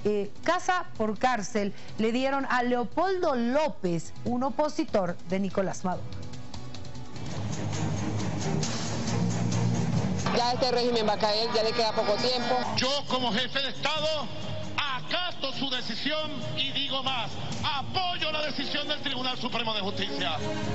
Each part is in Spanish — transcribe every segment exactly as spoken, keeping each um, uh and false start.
eh, casa por cárcel le dieron a Leopoldo López, un opositor de Nicolás Maduro. Ya este régimen va a caer, ya le queda poco tiempo. Yo como jefe de Estado acato su decisión y digo más, apoyo la decisión del Tribunal Supremo de Justicia.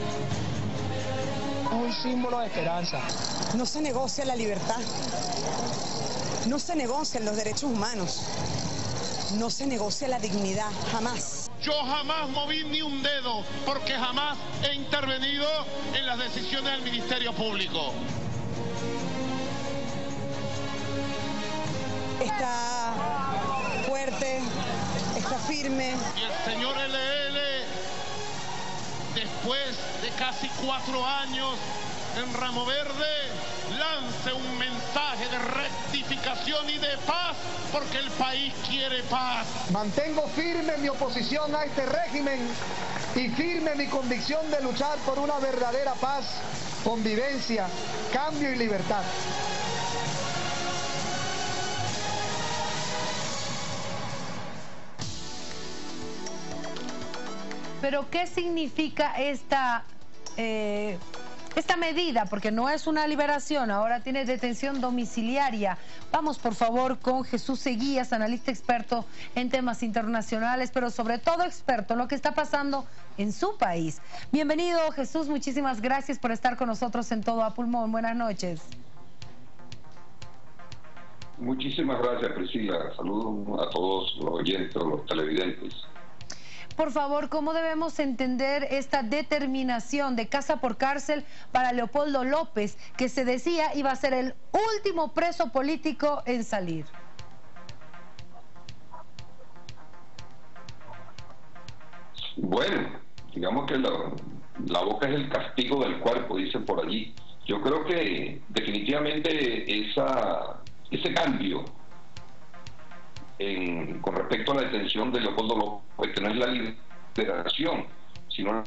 Un símbolo de esperanza. No se negocia la libertad, no se negocian los derechos humanos, no se negocia la dignidad, jamás. Yo jamás moví ni un dedo porque jamás he intervenido en las decisiones del Ministerio Público. Está fuerte, está firme. Y el señor L L, después de casi cuatro años en Ramo Verde, lance un mensaje de rectificación y de paz, porque el país quiere paz. Mantengo firme mi oposición a este régimen y firme mi convicción de luchar por una verdadera paz, convivencia, cambio y libertad. Pero ¿qué significa esta, eh, esta medida? Porque no es una liberación, ahora tiene detención domiciliaria. Vamos por favor con Jesús Seguías, analista experto en temas internacionales, pero sobre todo experto en lo que está pasando en su país. Bienvenido Jesús, muchísimas gracias por estar con nosotros en Todo a Pulmón. Buenas noches. Muchísimas gracias, Priscila. Saludos a todos los oyentes, los televidentes. Por favor, ¿cómo debemos entender esta determinación de casa por cárcel para Leopoldo López, que se decía iba a ser el último preso político en salir? Bueno, digamos que la, la boca es el castigo del cuerpo, dicen por allí. Yo creo que definitivamente esa, ese cambio En, con respecto a la detención de Leopoldo López, que no es la liberación, sino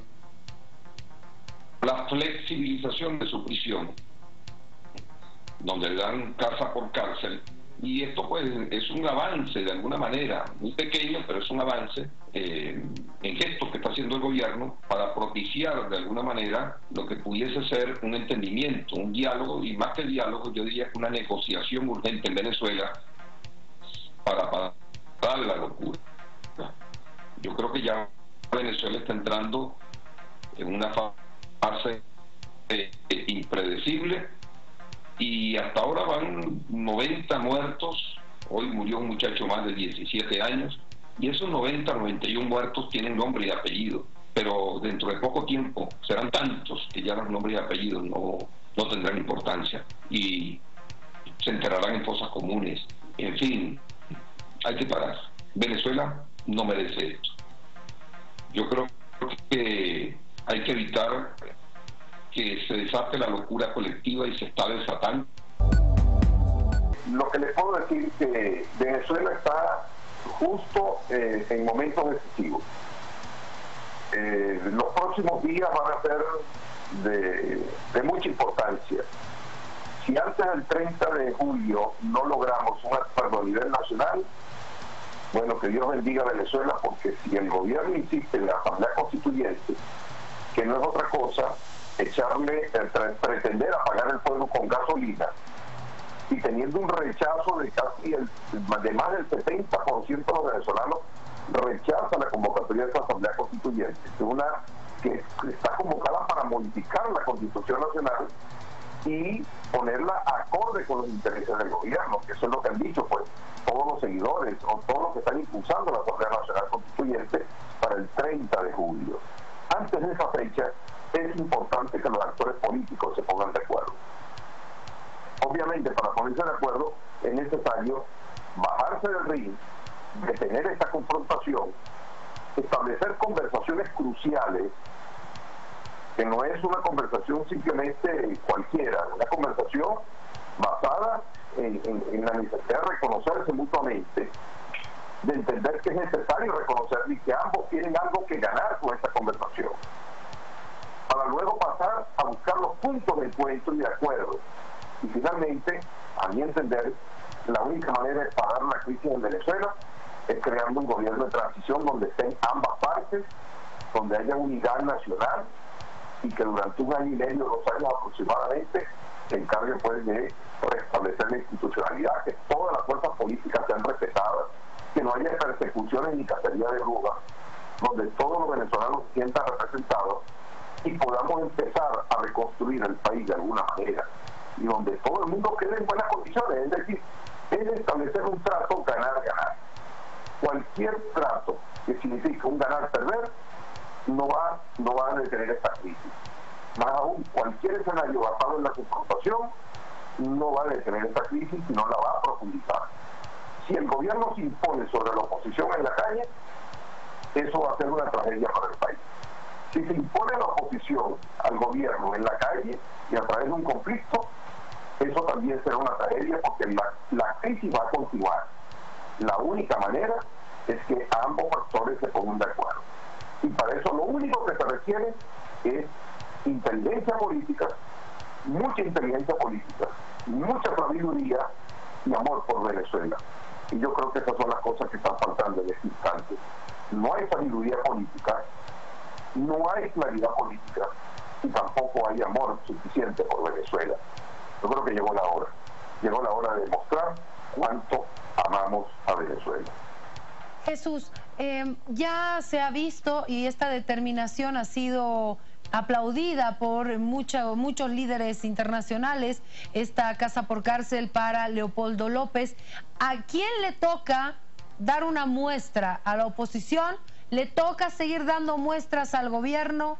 la flexibilización de su prisión, donde le dan casa por cárcel, y esto pues es un avance de alguna manera, muy pequeño, pero es un avance eh, en gestos que está haciendo el gobierno para propiciar de alguna manera lo que pudiese ser un entendimiento, un diálogo, y más que diálogo, yo diría que una negociación urgente en Venezuela para parar la locura. Yo creo que ya Venezuela está entrando en una fase eh, impredecible, y hasta ahora van noventa muertos. Hoy murió un muchacho más de diecisiete años, y esos noventa, noventa y uno muertos tienen nombre y apellido, pero dentro de poco tiempo serán tantos que ya los nombres y apellidos no, no tendrán importancia y se enterrarán en fosas comunes. En fin, hay que parar. Venezuela no merece esto. Yo creo que hay que evitar que se desate la locura colectiva, y se está desatando. Lo que les puedo decir es que Venezuela está justo eh, en momentos decisivos. Eh, los próximos días van a ser de, de mucha importancia. Si antes del treinta de julio no logramos un acuerdo a nivel nacional, bueno, que Dios bendiga a Venezuela, porque si el gobierno insiste en la Asamblea Constituyente, que no es otra cosa, echarle, pretender apagar el fuego con gasolina, y teniendo un rechazo de casi el, de más del setenta por ciento de los venezolanos rechaza la convocatoria de esta Asamblea Constituyente, que, una, que está convocada para modificar la Constitución Nacional y ponerla acorde con los intereses del gobierno, que eso es lo que han dicho pues todos los seguidores o todos los que están impulsando la Asamblea Nacional Constituyente para el treinta de julio. Antes de esa fecha es importante que los actores políticos se pongan de acuerdo. Obviamente, para ponerse de acuerdo es necesario bajarse del ring, detener esta confrontación, establecer conversaciones cruciales, que no es una conversación simplemente cualquiera, una conversación basada en, en, en la necesidad de reconocerse mutuamente, de entender que es necesario reconocer y que ambos tienen algo que ganar con esta conversación, para luego pasar a buscar los puntos de encuentro y de acuerdo. Y finalmente, a mi entender, la única manera de parar la crisis en Venezuela es creando un gobierno de transición donde estén ambas partes, donde haya unidad nacional y que durante un año y medio, dos años aproximadamente, se encargue pues de restablecer la institucionalidad, que todas las fuerzas políticas sean respetadas, que no haya persecuciones ni cacería de brujas, donde todos los venezolanos se sientan representados y podamos empezar a reconstruir el país de alguna manera, y donde todo el mundo quede en buenas condiciones, es decir, es establecer un trato ganar-ganar. Cualquier trato que signifique un ganar-perder no va, no va a detener esta crisis. Más aún, cualquier escenario basado en la confrontación no va a detener esta crisis, sino la va a profundizar. Si el gobierno se impone sobre la oposición en la calle, eso va a ser una tragedia para el país. Si se impone la oposición al gobierno en la calle y a través de un conflicto, eso también será una tragedia, porque la, la crisis va a continuar. La única manera es que ambos factores se pongan de acuerdo. Y para eso lo único que se requiere es inteligencia política, mucha inteligencia política, mucha sabiduría y amor por Venezuela. Y yo creo que esas son las cosas que están faltando en este instante. No hay sabiduría política, no hay claridad política y tampoco hay amor suficiente por Venezuela. Yo creo que llegó la hora. Llegó la hora de demostrar cuánto amamos a Venezuela. Jesús, eh, ya se ha visto y esta determinación ha sido aplaudida por mucha, muchos líderes internacionales, esta casa por cárcel para Leopoldo López. ¿A quién le toca dar una muestra? ¿A la oposición? ¿Le toca seguir dando muestras al gobierno?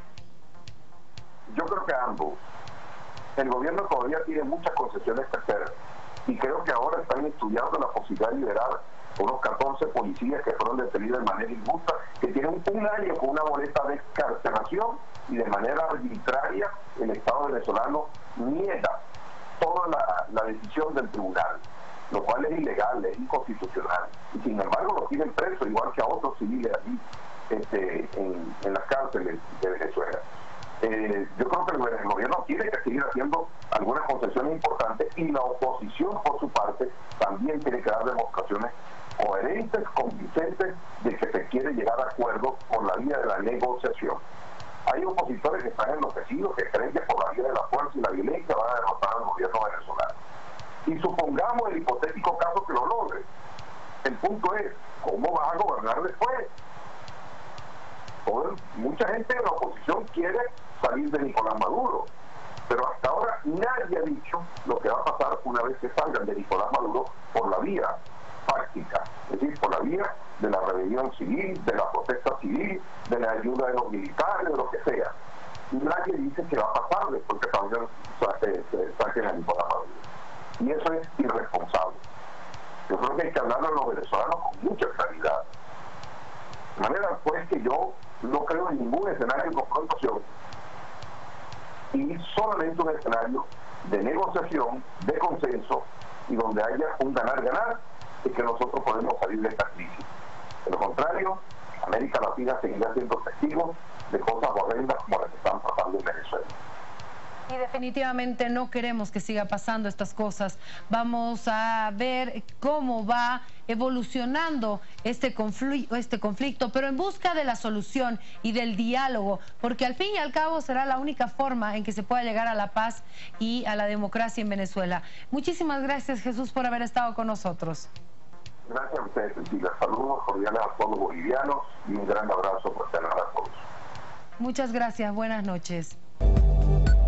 Yo creo que a ambos. El gobierno todavía tiene muchas concesiones que hacer y creo que ahora están estudiando la posibilidad de liberar unos catorce policías que fueron detenidos de manera injusta, que tienen un año con una boleta de excarcelación y de manera arbitraria el Estado venezolano niega toda la, la decisión del tribunal, lo cual es ilegal, es inconstitucional, y sin embargo lo tienen preso igual que a otros civiles allí este, en, en las cárceles de Venezuela. Eh, yo creo que el, el gobierno tiene que seguir haciendo algunas concesiones importantes y la oposición por su parte también tiene que dar demostraciones coherentes, convincentes de que se quiere llegar a acuerdos por la vía de la negociación. Hay opositores que están enloquecidos, que creen que por la vía de la fuerza y la violencia van a derrotar al gobierno venezolano. Y supongamos el hipotético caso que lo logre. El punto es, ¿cómo vas a gobernar después? Todo, mucha gente de la oposición quiere salir de Nicolás Maduro, pero hasta ahora nadie ha dicho lo que va a pasar una vez que salgan de Nicolás Maduro por la vía práctica, es decir, por la vía de la rebelión civil, de la protesta civil, de la ayuda de los militares, de lo que sea. Nadie dice que va a pasar después que salgan, saquen a Nicolás Maduro. Y eso es irresponsable. Yo creo que hay que hablarle a los venezolanos con mucha claridad. De manera pues que yo no creo en ningún escenario de confrontación y solamente un escenario de negociación, de consenso y donde haya un ganar-ganar y que nosotros podemos salir de esta crisis. De lo contrario, América Latina seguirá siendo testigo de cosas horrendas como las que están pasando en Venezuela. Y definitivamente no queremos que siga pasando estas cosas. Vamos a ver cómo va evolucionando este conflicto, este conflicto, pero en busca de la solución y del diálogo, porque al fin y al cabo será la única forma en que se pueda llegar a la paz y a la democracia en Venezuela. Muchísimas gracias, Jesús, por haber estado con nosotros. Gracias a ustedes, Cecilia. Saludos cordiales a todos los bolivianos y un gran abrazo fraternal a todos. Muchas gracias. Buenas noches.